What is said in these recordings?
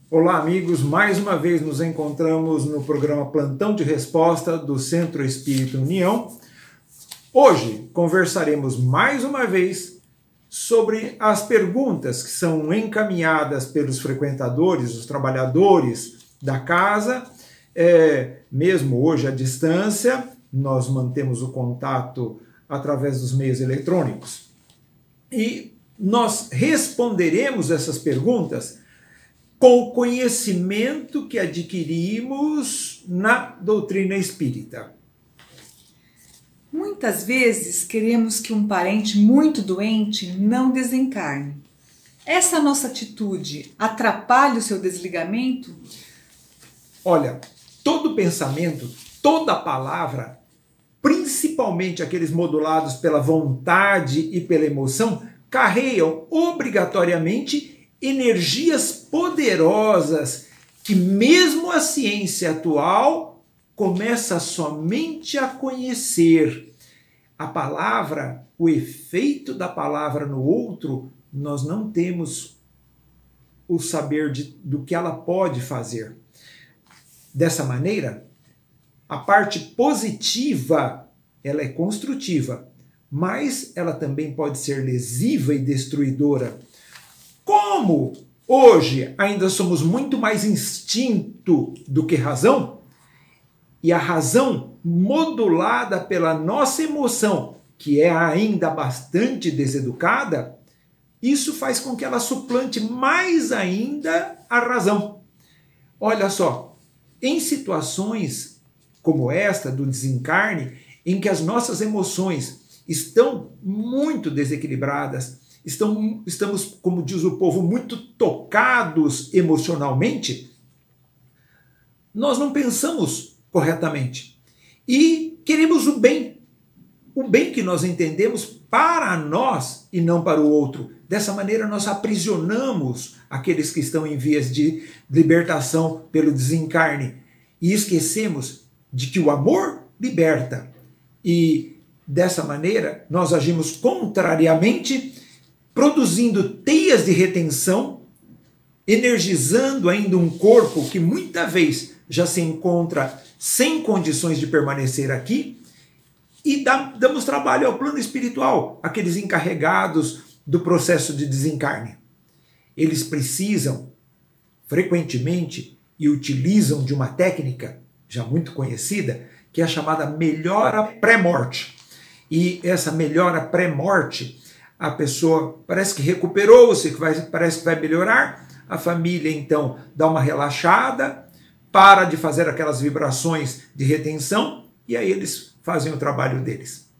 Olá, amigos. Mais uma vez nos encontramos no programa Plantão de Resposta do Centro Espírita União. Hoje conversaremos mais uma vez sobre as perguntas que são encaminhadas pelos frequentadores, os trabalhadores da casa. Mesmo hoje à distância, nós mantemos o contato através dos meios eletrônicos. E nós responderemos essas perguntas com o conhecimento que adquirimos na doutrina espírita. Muitas vezes queremos que um parente muito doente não desencarne. Essa nossa atitude atrapalha o seu desligamento? Olha, todo pensamento, toda palavra, principalmente aqueles modulados pela vontade e pela emoção, carregam obrigatoriamente energias poderosas que mesmo a ciência atual começa somente a conhecer. A palavra, o efeito da palavra no outro, nós não temos o saber do que ela pode fazer. Dessa maneira, a parte positiva, ela é construtiva, mas ela também pode ser lesiva e destruidora. Como hoje ainda somos muito mais instinto do que razão, e a razão modulada pela nossa emoção, que é ainda bastante deseducada, isso faz com que ela suplante mais ainda a razão. Olha só, em situações como esta do desencarne, em que as nossas emoções estão muito desequilibradas, estamos, como diz o povo, muito tocados emocionalmente, nós não pensamos corretamente. E queremos o bem que nós entendemos para nós e não para o outro. Dessa maneira nós aprisionamos aqueles que estão em vias de libertação pelo desencarne e esquecemos de que o amor liberta. E dessa maneira nós agimos contrariamente, produzindo teias de retenção, energizando ainda um corpo que muitas vezes já se encontra sem condições de permanecer aqui, e damos trabalho ao plano espiritual, aqueles encarregados do processo de desencarne. Eles precisam, frequentemente, e utilizam de uma técnica já muito conhecida, que é a chamada melhora pré-morte. E essa melhora pré-morte, a pessoa parece que recuperou-se, parece que vai melhorar, a família então dá uma relaxada, para de fazer aquelas vibrações de retenção e aí eles fazem o trabalho deles.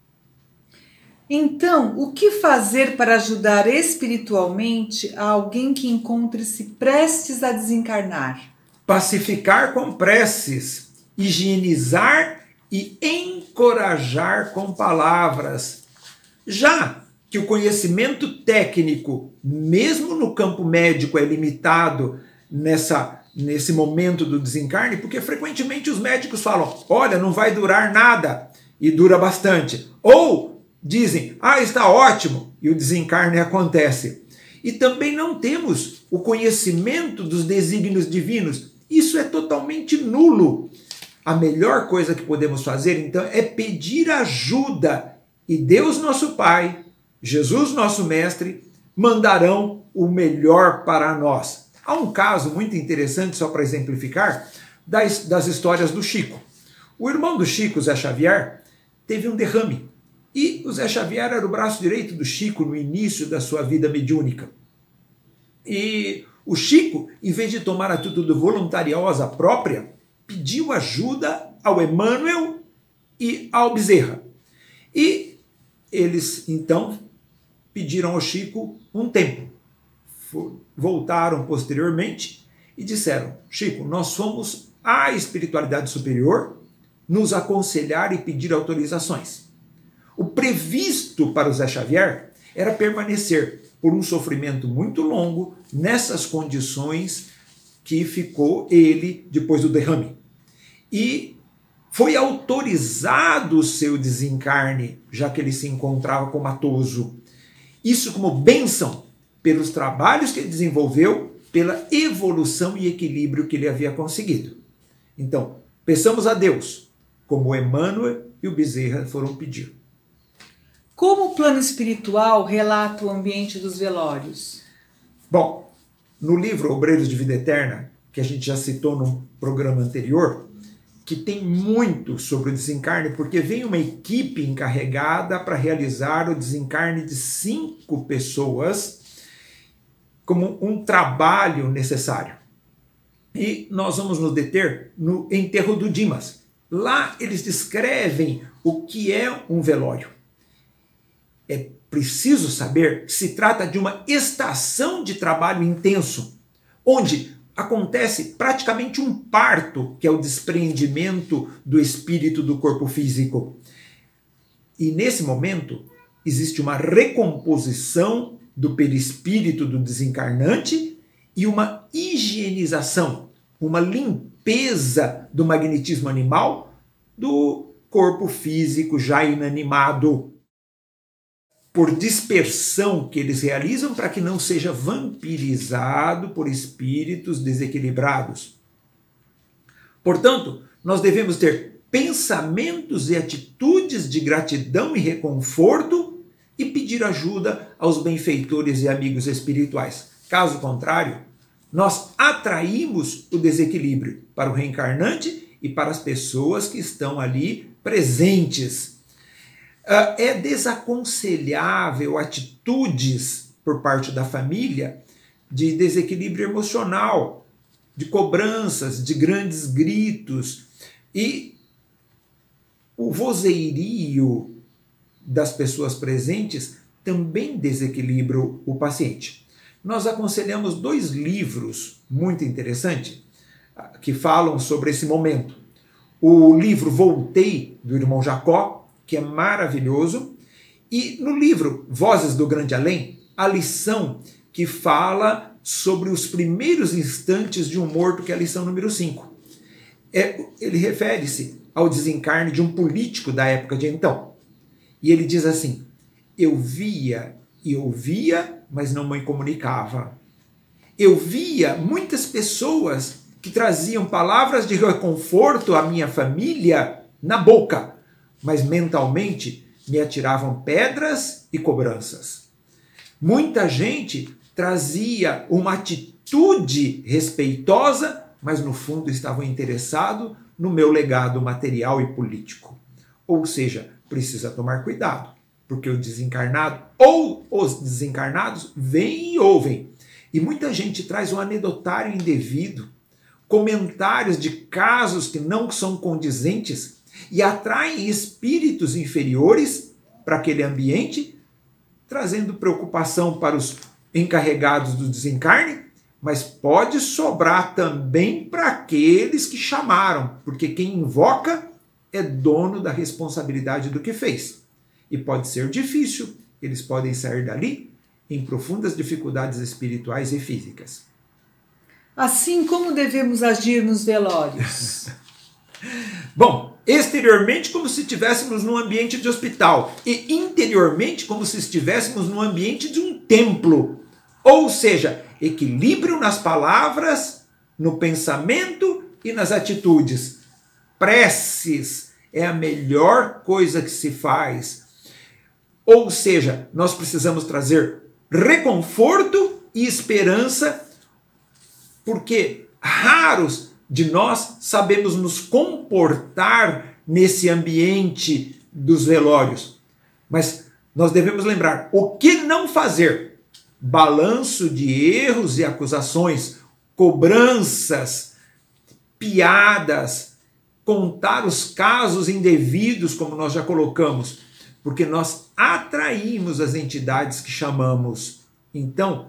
Então, o que fazer para ajudar espiritualmente a alguém que encontre-se prestes a desencarnar? Pacificar com preces, higienizar e encorajar com palavras. Já que o conhecimento técnico, mesmo no campo médico, é limitado nesse momento do desencarne, porque frequentemente os médicos falam, olha, não vai durar nada, e dura bastante. Ou dizem, está ótimo, e o desencarne acontece. E também não temos o conhecimento dos desígnios divinos. Isso é totalmente nulo. A melhor coisa que podemos fazer, então, é pedir ajuda. E Deus, nosso Pai, Jesus, nosso Mestre, mandarão o melhor para nós. Há um caso muito interessante, só para exemplificar, das histórias do Chico. O irmão do Chico, Zé Xavier, teve um derrame. E o Zé Xavier era o braço direito do Chico no início da sua vida mediúnica. E o Chico, em vez de tomar a atitude voluntariosa própria, pediu ajuda ao Emmanuel e ao Bezerra. E eles, então, pediram ao Chico um tempo. Voltaram posteriormente e disseram, Chico, nós fomos à espiritualidade superior nos aconselhar e pedir autorizações. O previsto para o Zé Xavier era permanecer por um sofrimento muito longo nessas condições que ficou ele depois do derrame. E foi autorizado o seu desencarne, já que ele se encontrava comatoso. Isso como bênção pelos trabalhos que ele desenvolveu pela evolução e equilíbrio que ele havia conseguido. Então, peçamos a Deus, como o Emmanuel e o Bezerra foram pedir. Como o plano espiritual relata o ambiente dos velórios? Bom, no livro Obreiros de Vida Eterna, que a gente já citou no programa anterior, que tem muito sobre o desencarne, porque vem uma equipe encarregada para realizar o desencarne de 5 pessoas como um trabalho necessário. E nós vamos nos deter no enterro do Dimas. Lá eles descrevem o que é um velório. É preciso saber que se trata de uma estação de trabalho intenso, onde acontece praticamente um parto, que é o despreendimento do espírito do corpo físico. E nesse momento existe uma recomposição do perispírito do desencarnante e uma higienização, uma limpeza do magnetismo animal do corpo físico já inanimado, por dispersão que eles realizam para que não seja vampirizado por espíritos desequilibrados. Portanto, nós devemos ter pensamentos e atitudes de gratidão e reconforto e pedir ajuda aos benfeitores e amigos espirituais. Caso contrário, nós atraímos o desequilíbrio para o reencarnante e para as pessoas que estão ali presentes. É desaconselhável atitudes por parte da família de desequilíbrio emocional, de cobranças, de grandes gritos e o vozeirio das pessoas presentes também desequilibra o paciente. Nós aconselhamos 2 livros muito interessantes que falam sobre esse momento. O livro Voltei, do irmão Jacó, que é maravilhoso, e no livro Vozes do Grande Além, a lição que fala sobre os primeiros instantes de um morto, que é a lição número 5. Ele refere-se ao desencarne de um político da época de então. E ele diz assim: eu via e ouvia, mas não me comunicava. Eu via muitas pessoas que traziam palavras de reconforto à minha família na boca, mas mentalmente me atiravam pedras e cobranças. Muita gente trazia uma atitude respeitosa, mas no fundo estavam interessados no meu legado material e político. Ou seja, precisa tomar cuidado, porque o desencarnado ou os desencarnados vêm e ouvem. E muita gente traz um anedotário indevido, comentários de casos que não são condizentes e atraem espíritos inferiores para aquele ambiente, trazendo preocupação para os encarregados do desencarne, mas pode sobrar também para aqueles que chamaram, porque quem invoca é dono da responsabilidade do que fez. E pode ser difícil, eles podem sair dali em profundas dificuldades espirituais e físicas. Assim, como devemos agir nos velórios? Bom, exteriormente como se estivéssemos num ambiente de hospital e interiormente como se estivéssemos num ambiente de um templo. Ou seja, equilíbrio nas palavras, no pensamento e nas atitudes. Preces é a melhor coisa que se faz. Ou seja, nós precisamos trazer reconforto e esperança, porque raros de nós sabemos nos comportar nesse ambiente dos velórios. Mas nós devemos lembrar o que não fazer. Balanço de erros e acusações, cobranças, piadas, contar os casos indevidos, como nós já colocamos, porque nós atraímos as entidades que chamamos. Então,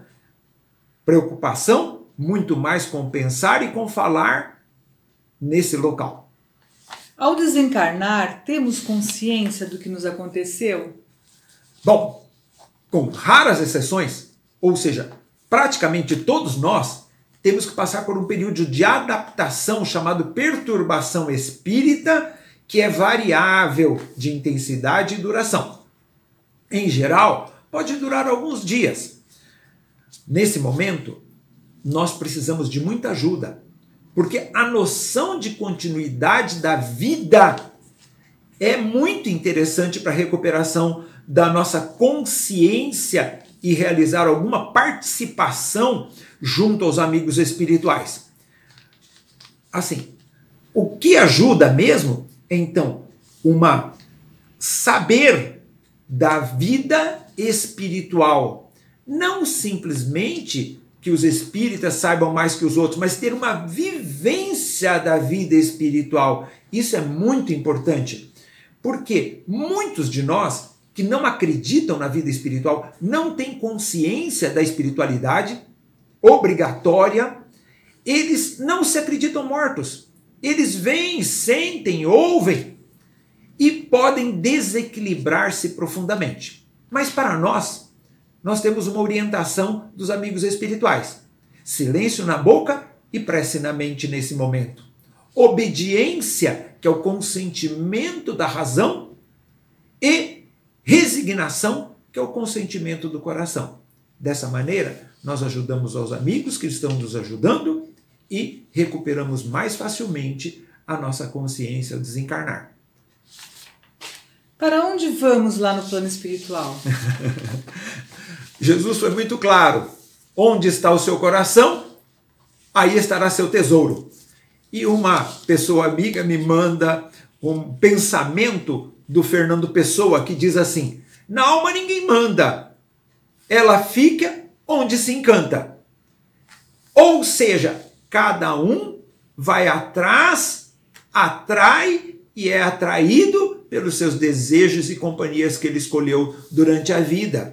preocupação muito mais com pensar e com falar nesse local. Ao desencarnar, temos consciência do que nos aconteceu? Bom, com raras exceções, ou seja, praticamente todos nós temos que passar por um período de adaptação chamado perturbação espírita, que é variável de intensidade e duração. Em geral, pode durar alguns dias. Nesse momento, nós precisamos de muita ajuda, porque a noção de continuidade da vida é muito interessante para a recuperação da nossa consciência e realizar alguma participação junto aos amigos espirituais. Assim, o que ajuda mesmo é, então, saber da vida espiritual. Não simplesmente que os espíritas saibam mais que os outros, mas ter uma vivência da vida espiritual. Isso é muito importante, porque muitos de nós que não acreditam na vida espiritual não têm consciência da espiritualidade obrigatória, eles não se acreditam mortos. Eles veem, sentem, ouvem e podem desequilibrar-se profundamente. Mas para nós temos uma orientação dos amigos espirituais. Silêncio na boca e prece na mente nesse momento. Obediência, que é o consentimento da razão, e resignação, que é o consentimento do coração. Dessa maneira, nós ajudamos aos amigos que estão nos ajudando e recuperamos mais facilmente a nossa consciência ao desencarnar. Para onde vamos lá no plano espiritual? Jesus foi muito claro. Onde está o seu coração, aí estará seu tesouro. E uma pessoa amiga me manda um pensamento do Fernando Pessoa que diz assim: na alma ninguém manda, ela fica onde se encanta. Ou seja, cada um vai atrás, atrai e é atraído pelos seus desejos e companhias que ele escolheu durante a vida.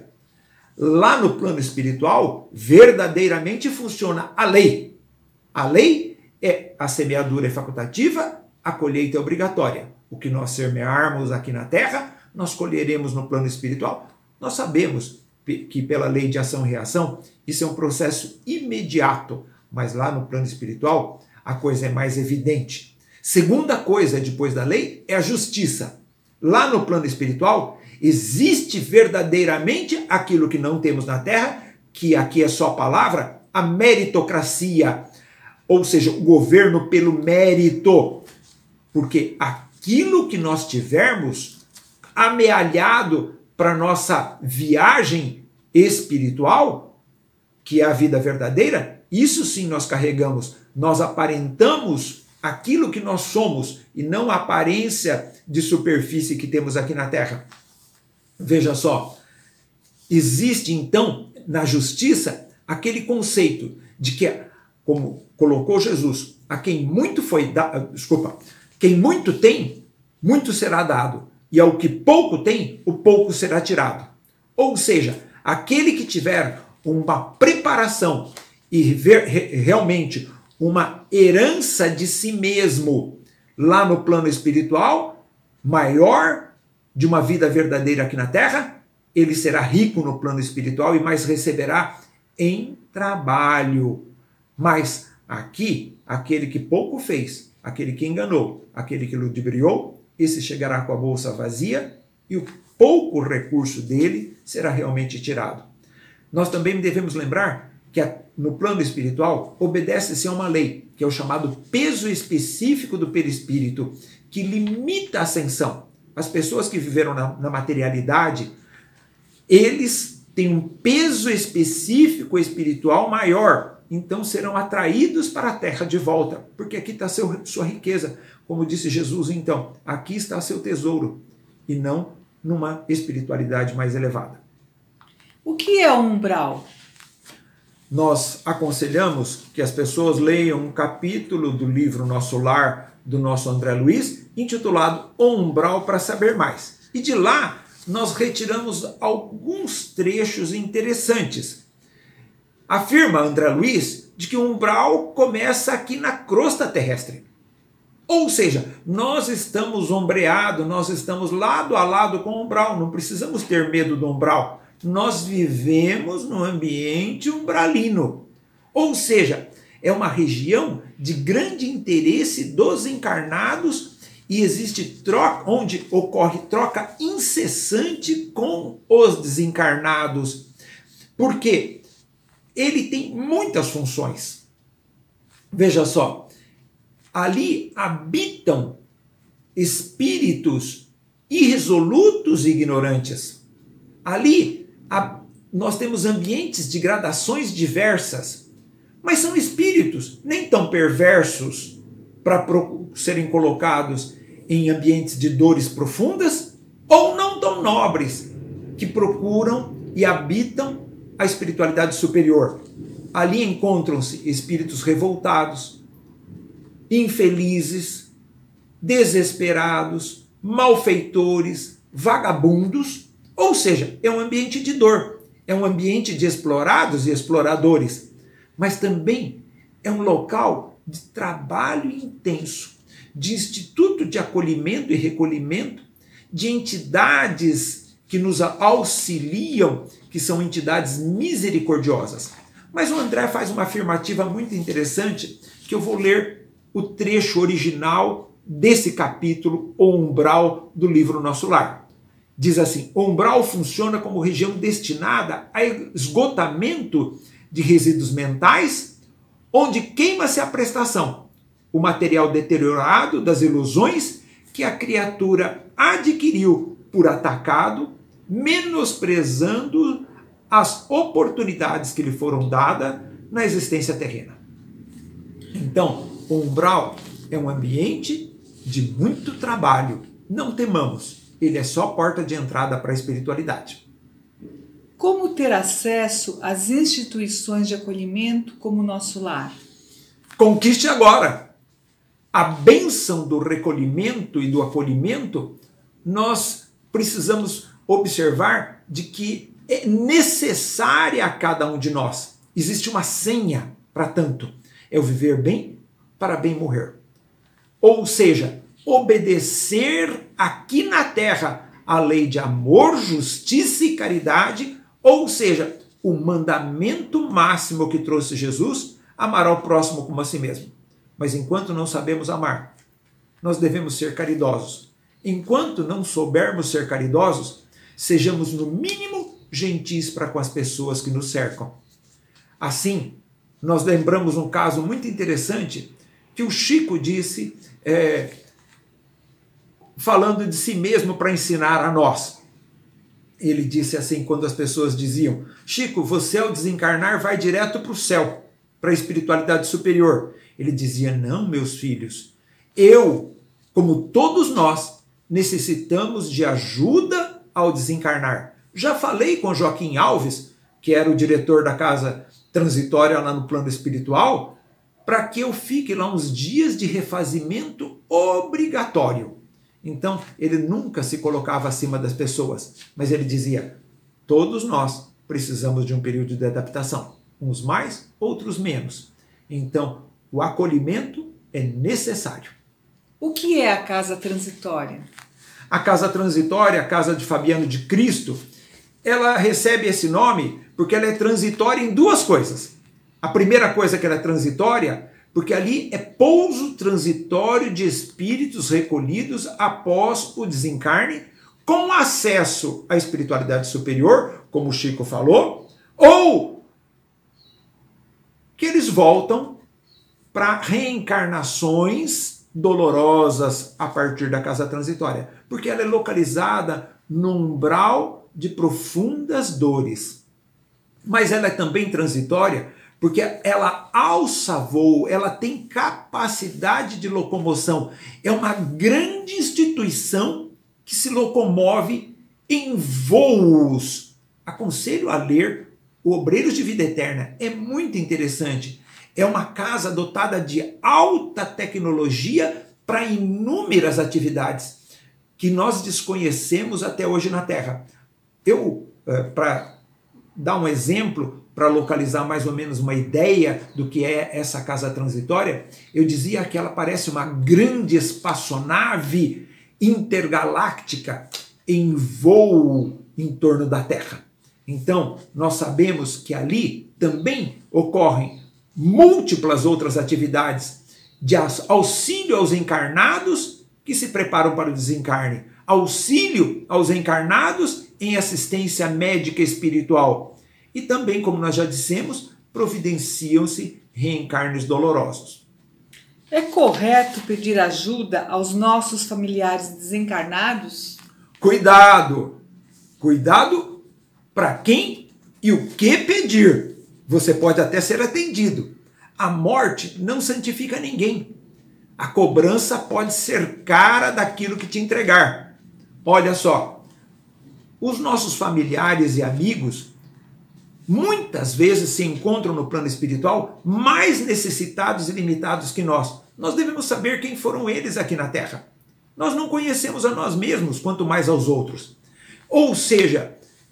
Lá no plano espiritual, verdadeiramente funciona a lei. A lei é a semeadura é facultativa, a colheita é obrigatória. O que nós semearmos aqui na Terra, nós colheremos no plano espiritual. Nós sabemos que pela lei de ação e reação, isso é um processo imediato, mas lá no plano espiritual, a coisa é mais evidente. Segunda coisa depois da lei é a justiça. Lá no plano espiritual, existe verdadeiramente aquilo que não temos na Terra, que aqui é só a palavra, a meritocracia, ou seja, o governo pelo mérito. Porque aquilo que nós tivermos amealhado para nossa viagem espiritual, que é a vida verdadeira, isso sim nós carregamos. Nós aparentamos aquilo que nós somos e não a aparência de superfície que temos aqui na Terra. Veja só, existe então na justiça aquele conceito de que, como colocou Jesus, a quem muito foi dado, quem muito tem, muito será dado, e ao que pouco tem, o pouco será tirado. Ou seja, aquele que tiver uma preparação e realmente uma herança de si mesmo lá no plano espiritual, maior de uma vida verdadeira aqui na Terra, ele será rico no plano espiritual e mais receberá em trabalho. Mas aqui, aquele que pouco fez, aquele que enganou, aquele que ludibriou, esse chegará com a bolsa vazia e o pouco recurso dele será realmente tirado. Nós também devemos lembrar que no plano espiritual obedece-se a uma lei, que é o chamado peso específico do perispírito, que limita a ascensão. As pessoas que viveram na materialidade, eles têm um peso específico espiritual maior, então serão atraídos para a terra de volta, porque aqui está sua riqueza. Como disse Jesus, então, aqui está seu tesouro, e não numa espiritualidade mais elevada. O que é o umbral? Nós aconselhamos que as pessoas leiam um capítulo do livro Nosso Lar, do nosso André Luiz, intitulado O Umbral para Saber Mais. E de lá nós retiramos alguns trechos interessantes. Afirma André Luiz de que o umbral começa aqui na crosta terrestre. Ou seja, nós estamos ombreados, nós estamos lado a lado com o umbral, não precisamos ter medo do umbral. Nós vivemos no ambiente umbralino. Ou seja, é uma região de grande interesse dos encarnados e existe troca, onde ocorre troca incessante com os desencarnados. Porque ele tem muitas funções. Veja só, ali habitam espíritos irresolutos e ignorantes. Ali nós temos ambientes de gradações diversas, mas são espíritos nem tão perversos para serem colocados em ambientes de dores profundas, ou não tão nobres, que procuram e habitam a espiritualidade superior. Ali encontram-se espíritos revoltados, infelizes, desesperados, malfeitores, vagabundos, ou seja, é um ambiente de dor, é um ambiente de explorados e exploradores, mas também é um local de trabalho intenso, de instituto de acolhimento e recolhimento, de entidades que nos auxiliam, que são entidades misericordiosas. Mas o André faz uma afirmativa muito interessante, que eu vou ler o trecho original desse capítulo, O Umbral, do livro Nosso Lar. Diz assim: o umbral funciona como região destinada a esgotamento de resíduos mentais, onde queima-se a prestação, o material deteriorado das ilusões que a criatura adquiriu por atacado, menosprezando as oportunidades que lhe foram dadas na existência terrena. Então, o umbral é um ambiente de muito trabalho. Não temamos, ele é só porta de entrada para a espiritualidade. Como ter acesso às instituições de acolhimento como o Nosso Lar? Conquiste agora! A bênção do recolhimento e do acolhimento, nós precisamos observar de que é necessária a cada um de nós. Existe uma senha para tanto. É o viver bem para bem morrer. Ou seja, obedecer aqui na terra a lei de amor, justiça e caridade, ou seja, o mandamento máximo que trouxe Jesus, amar ao próximo como a si mesmo. Mas enquanto não sabemos amar, nós devemos ser caridosos. Enquanto não soubermos ser caridosos, sejamos no mínimo gentis para com as pessoas que nos cercam. Assim, nós lembramos um caso muito interessante que o Chico disse, falando de si mesmo para ensinar a nós. Ele disse assim, quando as pessoas diziam: Chico, você ao desencarnar vai direto para o céu, para a espiritualidade superior. Ele dizia: não, meus filhos, eu, como todos nós, necessitamos de ajuda ao desencarnar. Já falei com Joaquim Alves, que era o diretor da casa transitória lá no plano espiritual, para que eu fique lá uns dias de refazimento obrigatório. Então, ele nunca se colocava acima das pessoas, mas ele dizia: todos nós precisamos de um período de adaptação, uns mais, outros menos. Então, o acolhimento é necessário. O que é a casa transitória? A casa transitória, a casa de Fabiano de Cristo, ela recebe esse nome porque ela é transitória em duas coisas. A primeira coisa que ela é transitória, porque ali é pouso transitório de espíritos recolhidos após o desencarne, com acesso à espiritualidade superior, como o Chico falou, ou que eles voltam para reencarnações dolorosas a partir da casa transitória, porque ela é localizada no umbral de profundas dores. Mas ela é também transitória porque ela alça voo, ela tem capacidade de locomoção. É uma grande instituição que se locomove em voos. Aconselho a ler o Obreiros de Vida Eterna. É muito interessante. É uma casa dotada de alta tecnologia para inúmeras atividades que nós desconhecemos até hoje na Terra. Para dar um exemplo, para localizar mais ou menos uma ideia do que é essa casa transitória, eu dizia que ela parece uma grande espaçonave intergaláctica em voo em torno da Terra. Então, nós sabemos que ali também ocorrem múltiplas outras atividades de auxílio aos encarnados que se preparam para o desencarne, auxílio aos encarnados em assistência médica espiritual. E também, como nós já dissemos, providenciam-se reencarnes dolorosos. É correto pedir ajuda aos nossos familiares desencarnados? Cuidado! Cuidado para quem e o que pedir. Você pode até ser atendido. A morte não santifica ninguém. A cobrança pode ser cara daquilo que te entregar. Olha só, os nossos familiares e amigos muitas vezes se encontram no plano espiritual mais necessitados e limitados que nós. Nós devemos saber quem foram eles aqui na Terra. Nós não conhecemos a nós mesmos, quanto mais aos outros. Ou seja,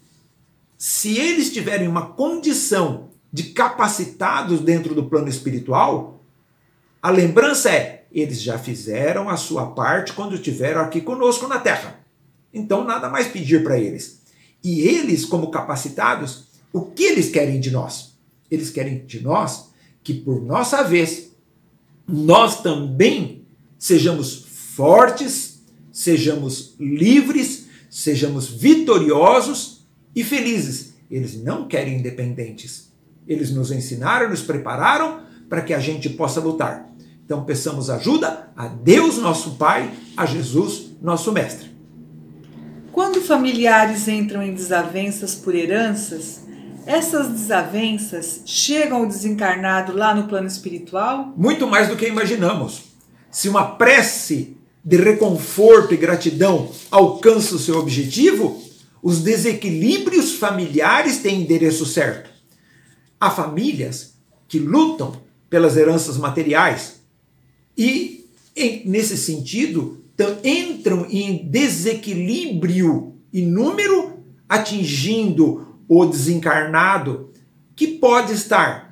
se eles tiverem uma condição de capacitados dentro do plano espiritual, a lembrança é, eles já fizeram a sua parte quando estiveram aqui conosco na Terra. Então nada mais pedir para eles. E eles, como capacitados, o que eles querem de nós? Eles querem de nós que, por nossa vez, nós também sejamos fortes, sejamos livres, sejamos vitoriosos e felizes. Eles não querem independentes. Eles nos ensinaram, nos prepararam para que a gente possa lutar. Então peçamos ajuda a Deus, nosso Pai, a Jesus, nosso Mestre. Quando familiares entram em desavenças por heranças, essas desavenças chegam ao desencarnado lá no plano espiritual? Muito mais do que imaginamos. Se uma prece de reconforto e gratidão alcança o seu objetivo, os desequilíbrios familiares têm endereço certo. Há famílias que lutam pelas heranças materiais e, nesse sentido, entram em desequilíbrio e número, atingindo o desencarnado, que pode estar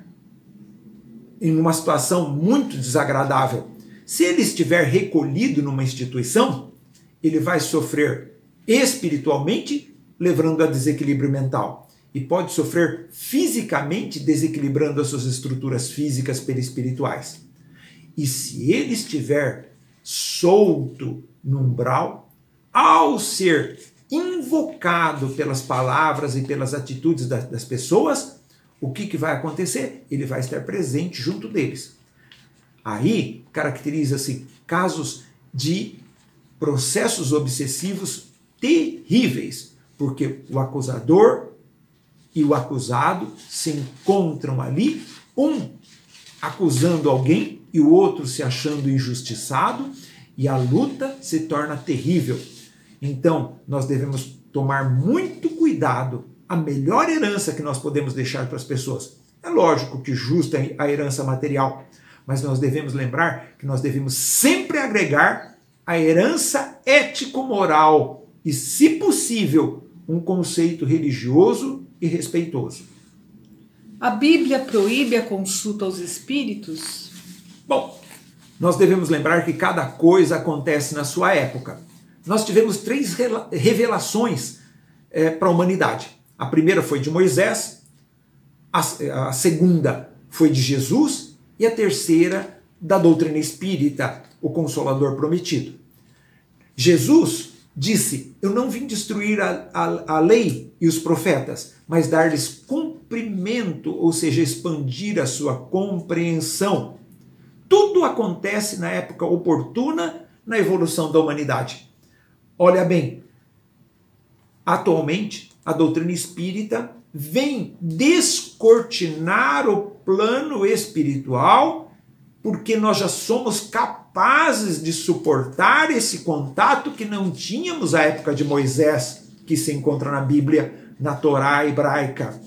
em uma situação muito desagradável. Se ele estiver recolhido numa instituição, ele vai sofrer espiritualmente, levando a desequilíbrio mental. E pode sofrer fisicamente, desequilibrando as suas estruturas físicas perispirituais. E se ele estiver solto no umbral, ao ser invocado pelas palavras e pelas atitudes das pessoas, o que vai acontecer? Ele vai estar presente junto deles. Aí caracteriza-se casos de processos obsessivos terríveis, porque o acusador e o acusado se encontram ali, um acusando alguém e o outro se achando injustiçado, e a luta se torna terrível. Então, nós devemos tomar muito cuidado. A melhor herança que nós podemos deixar para as pessoas, é lógico que justa a herança material, mas nós devemos lembrar que nós devemos sempre agregar a herança ético-moral e, se possível, um conceito religioso e respeitoso. A Bíblia proíbe a consulta aos espíritos? Bom, nós devemos lembrar que cada coisa acontece na sua época. Nós tivemos 3 revelações para a humanidade. A primeira foi de Moisés, a segunda foi de Jesus e a terceira da doutrina espírita, o Consolador Prometido. Jesus disse, eu não vim destruir a lei e os profetas, mas dar-lhes cumprimento, ou seja, expandir a sua compreensão. Tudo acontece na época oportuna na evolução da humanidade. Olha bem, atualmente a doutrina espírita vem descortinar o plano espiritual, porque nós já somos capazes de suportar esse contato que não tínhamos à época de Moisés, que se encontra na Bíblia, na Torá hebraica.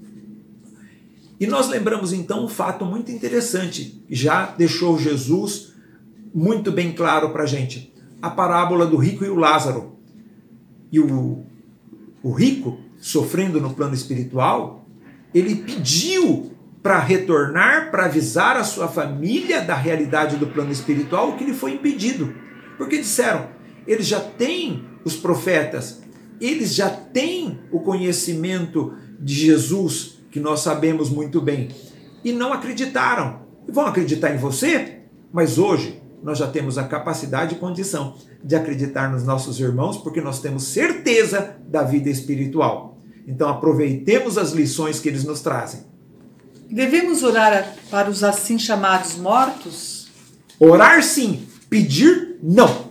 E nós lembramos então um fato muito interessante, já deixou Jesus muito bem claro para a gente. A parábola do rico e o Lázaro. E o rico, sofrendo no plano espiritual, ele pediu para retornar, para avisar a sua família da realidade do plano espiritual, o que lhe foi impedido. Porque disseram, eles já têm os profetas, eles já têm o conhecimento de Jesus, que nós sabemos muito bem, e não acreditaram. Vão acreditar em você? Mas hoje nós já temos a capacidade e condição de acreditar nos nossos irmãos, porque nós temos certeza da vida espiritual. Então aproveitemos as lições que eles nos trazem. Devemos orar para os assim chamados mortos? Orar sim, pedir não.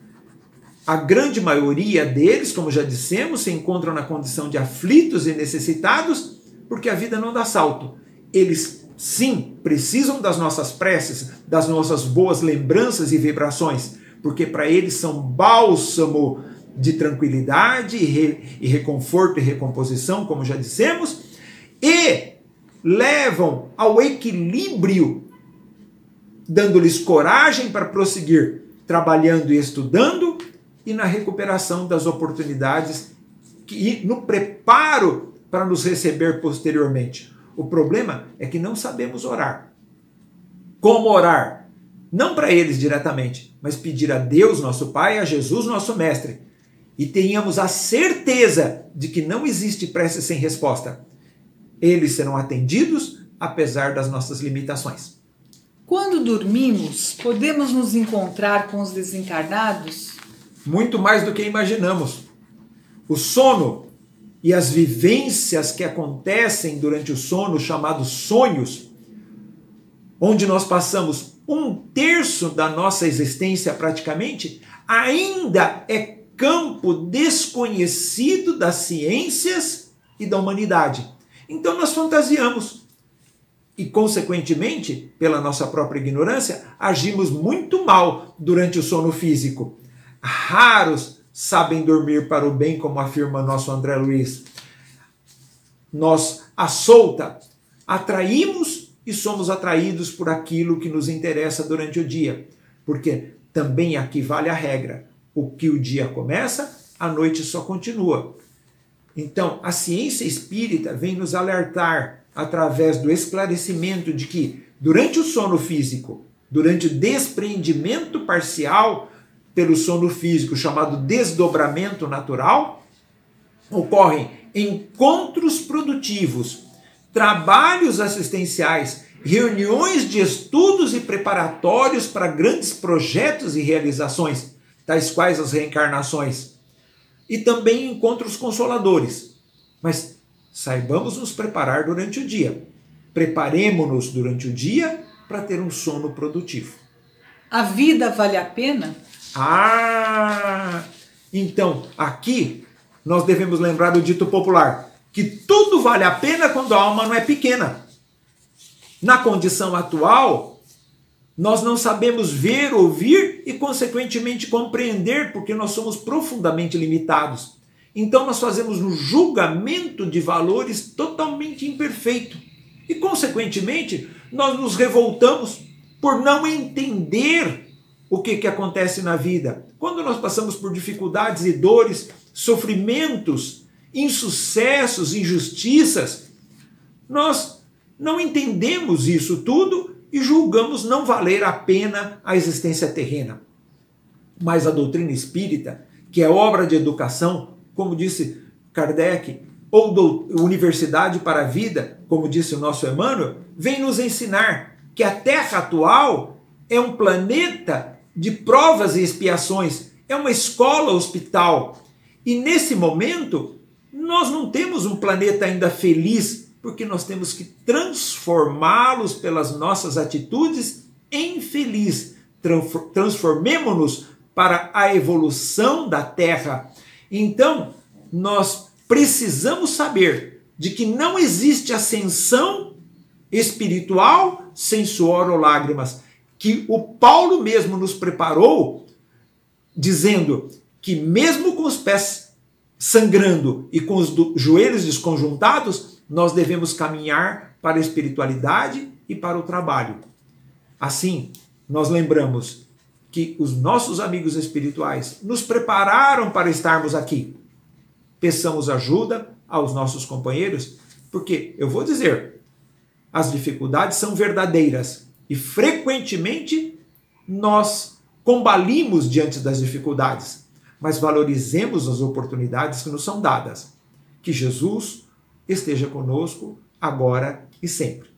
A grande maioria deles, como já dissemos, se encontram na condição de aflitos e necessitados, porque a vida não dá salto. Eles, sim, precisam das nossas preces, das nossas boas lembranças e vibrações, porque para eles são bálsamo de tranquilidade e reconforto e recomposição, como já dissemos, e levam ao equilíbrio, dando-lhes coragem para prosseguir trabalhando e estudando, e na recuperação das oportunidades e no preparo para nos receber posteriormente. O problema é que não sabemos orar. Como orar? Não para eles diretamente, mas pedir a Deus, nosso Pai, a Jesus, nosso Mestre. E tenhamos a certeza de que não existe prece sem resposta. Eles serão atendidos, apesar das nossas limitações. Quando dormimos, podemos nos encontrar com os desencarnados? Muito mais do que imaginamos. O sono e as vivências que acontecem durante o sono, chamados sonhos, onde nós passamos 1/3 da nossa existência praticamente, ainda é campo desconhecido das ciências e da humanidade. Então nós fantasiamos e, consequentemente, pela nossa própria ignorância, agimos muito mal durante o sono físico. Raros sabem dormir para o bem, como afirma nosso André Luiz. Nós, à solta, atraímos e somos atraídos por aquilo que nos interessa durante o dia, porque também aqui vale a regra. O que o dia começa, a noite só continua. Então, a ciência espírita vem nos alertar através do esclarecimento de que, durante o sono físico, durante o despreendimento parcial pelo sono físico, chamado desdobramento natural, ocorrem encontros produtivos, trabalhos assistenciais, reuniões de estudos e preparatórios para grandes projetos e realizações, tais quais as reencarnações, e também encontros consoladores. Mas saibamos nos preparar durante o dia. Preparemo-nos durante o dia para ter um sono produtivo. A vida vale a pena? Então, aqui nós devemos lembrar do dito popular, que tudo vale a pena quando a alma não é pequena. Na condição atual, nós não sabemos ver, ouvir e, consequentemente, compreender, porque nós somos profundamente limitados. Então nós fazemos um julgamento de valores totalmente imperfeito. E, consequentemente, nós nos revoltamos por não entender o que acontece na vida. Quando nós passamos por dificuldades e dores, sofrimentos, insucessos, injustiças, nós não entendemos isso tudo e julgamos não valer a pena a existência terrena. Mas a doutrina espírita, que é obra de educação, como disse Kardec, ou Universidade para a Vida, como disse o nosso Emmanuel, vem nos ensinar que a Terra atual é um planeta de provas e expiações, é uma escola hospital. E nesse momento, nós não temos um planeta ainda feliz, porque nós temos que transformá-los pelas nossas atitudes em feliz. Transformemo-nos para a evolução da Terra. Então, nós precisamos saber de que não existe ascensão espiritual sem suor ou lágrimas, que o Paulo mesmo nos preparou, dizendo que mesmo com os pés sangrando e com os joelhos desconjuntados, nós devemos caminhar para a espiritualidade e para o trabalho. Assim, nós lembramos que os nossos amigos espirituais nos prepararam para estarmos aqui. Peçamos ajuda aos nossos companheiros, porque, eu vou dizer, as dificuldades são verdadeiras e frequentemente nós combalimos diante das dificuldades, mas valorizemos as oportunidades que nos são dadas. Que Jesus esteja conosco agora e sempre.